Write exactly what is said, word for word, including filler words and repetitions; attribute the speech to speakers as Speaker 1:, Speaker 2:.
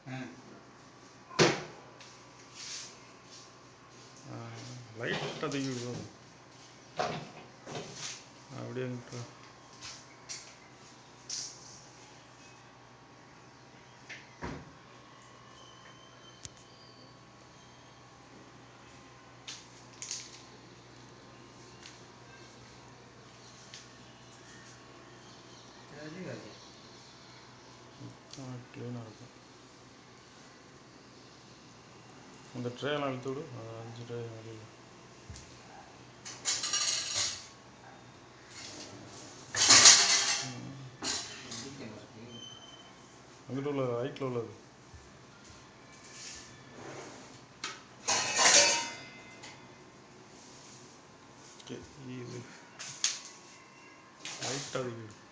Speaker 1: லைட்டாக தூக்கி விடுவோம். அப்படியே க்ளீனாக இருக்கும். இந்த ட்ரேலாம் அழுத்து விடு. அஞ்சு ட்ரே வெளியில் அங்கிட்ட உள்ளது, ஹைட்டில் உள்ளது. ஓகே, இது லைட்டாக